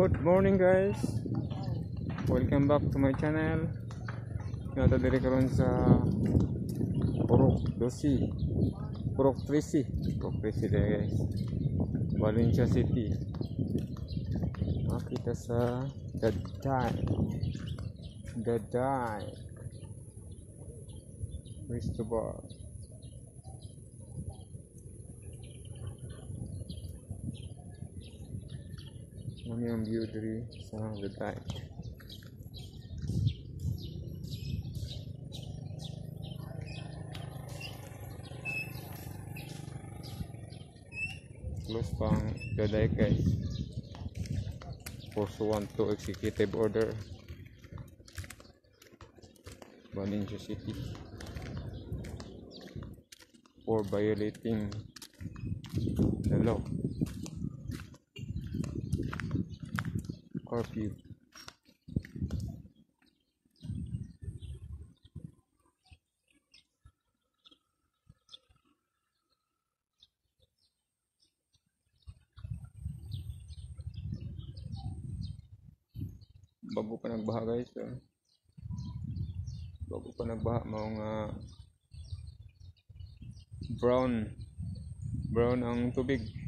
Good morning guys. Welcome back to my channel. Nata diri karon sa Purok 13 diri guys. Valencia City. Makita sa Daday Resto Bar. Ano yung view diri sa Daday. Close pang Daday guys. Pursuant to executive order Valencia City for violating the law. Curfew. Bago pa nagbaha guys, bago pa nagbaha mga brown ang tubig.